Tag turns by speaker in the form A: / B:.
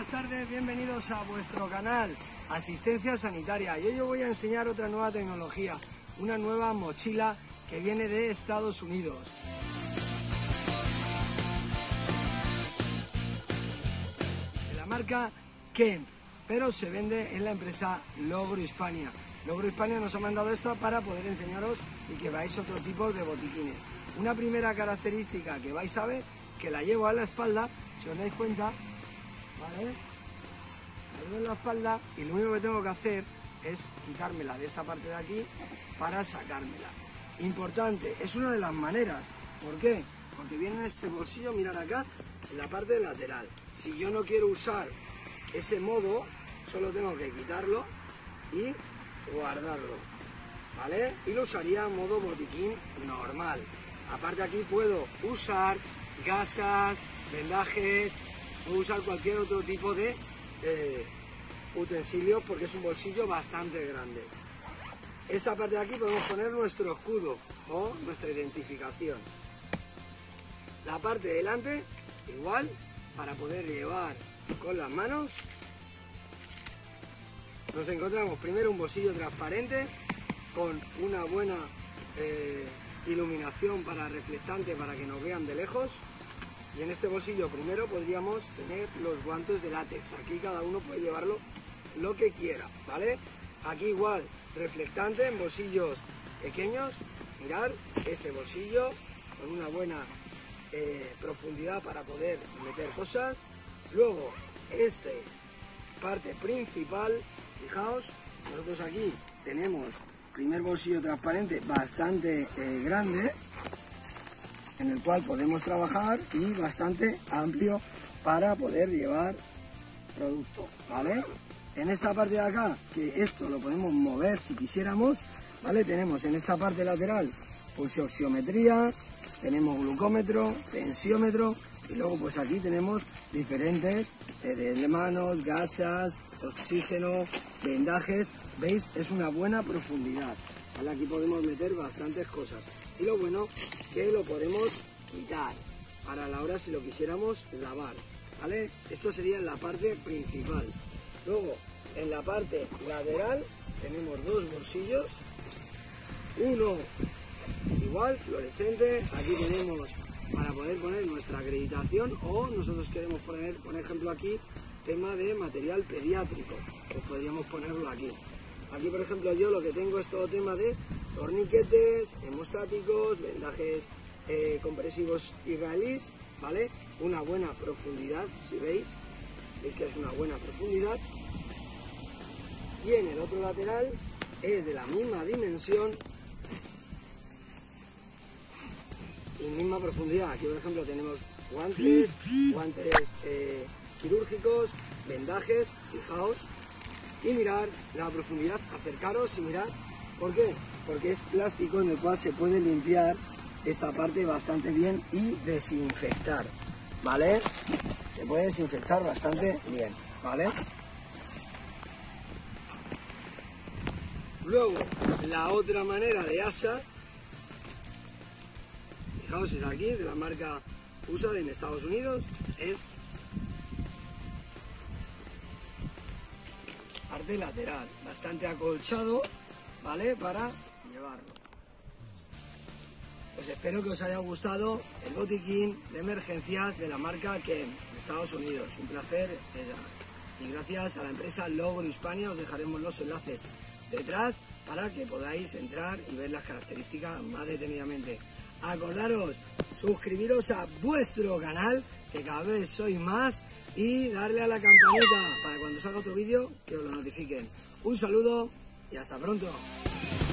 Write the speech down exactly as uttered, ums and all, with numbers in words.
A: buenas tardes, bienvenidos a vuestro canal Asistencia Sanitaria. Y hoy os voy a enseñar otra nueva tecnología, una nueva mochila que viene de Estados Unidos. De la marca Kemp, pero se vende en la empresa Logro Hispania. Logro Hispania nos ha mandado esta para poder enseñaros y que veáis otro tipo de botiquines. Una primera característica que vais a ver, que la llevo a la espalda, si os dais cuenta, ¿vale? La llevo en la espalda y lo único que tengo que hacer es quitármela de esta parte de aquí para sacármela. Importante, es una de las maneras. ¿Por qué? Porque viene en este bolsillo, mirad acá, en la parte lateral. Si yo no quiero usar ese modo, solo tengo que quitarlo y guardarlo, ¿vale? Y lo usaría en modo botiquín normal. Aparte aquí puedo usar gasas, vendajes, puedo usar cualquier otro tipo de eh, utensilios porque es un bolsillo bastante grande. Esta parte de aquí podemos poner nuestro escudo o nuestra identificación. La parte de delante igual, para poder llevar con las manos. Nos encontramos primero un bolsillo transparente con una buena eh, iluminación para reflectante para que nos vean de lejos. Y en este bolsillo primero podríamos tener los guantes de látex. Aquí cada uno puede llevarlo lo que quiera, ¿vale? Aquí igual, reflectante en bolsillos pequeños. Mirad, este bolsillo con una buena eh, profundidad para poder meter cosas. Luego, este parte principal, fijaos, nosotros aquí tenemos primer bolsillo transparente bastante eh, grande, en el cual podemos trabajar y bastante amplio para poder llevar producto, ¿vale? En esta parte de acá, que esto lo podemos mover si quisiéramos, ¿vale? Tenemos en esta parte lateral pulsioxiometría, tenemos glucómetro, tensiómetro y luego pues aquí tenemos diferentes eh, de manos, gasas, oxígeno, vendajes. ¿Veis? Es una buena profundidad, ¿vale? Aquí podemos meter bastantes cosas y lo bueno que lo podemos quitar para la hora si lo quisiéramos lavar, ¿vale? Esto sería en la parte principal. Luego en la parte lateral tenemos dos bolsillos, uno igual fluorescente, aquí tenemos para poder poner nuestra acreditación o nosotros queremos poner, por ejemplo aquí, tema de material pediátrico, pues podríamos ponerlo aquí. Aquí por ejemplo yo lo que tengo es todo tema de torniquetes, hemostáticos, vendajes eh, compresivos israelíes, ¿vale? Una buena profundidad, si veis, veis que es una buena profundidad. Y en el otro lateral es de la misma dimensión y misma profundidad. Aquí por ejemplo tenemos guantes, guantes eh, quirúrgicos, vendajes, fijaos. Y mirar la profundidad, acercaros y mirar. ¿Por qué? Porque es plástico en el cual se puede limpiar esta parte bastante bien y desinfectar, ¿vale? Se puede desinfectar bastante bien, ¿vale? Luego, la otra manera de asa, fijaos, es aquí, de la marca U S A en Estados Unidos, es parte lateral, bastante acolchado, ¿vale? Para llevarlo. Pues espero que os haya gustado el botiquín de emergencias de la marca Kemp de Estados Unidos. Un placer eh, y gracias a la empresa Logro Hispania os dejaremos los enlaces detrás para que podáis entrar y ver las características más detenidamente. Acordaros, suscribiros a vuestro canal, que cada vez sois más, y darle a la campanita para cuando salga otro vídeo que os lo notifiquen. Un saludo y hasta pronto.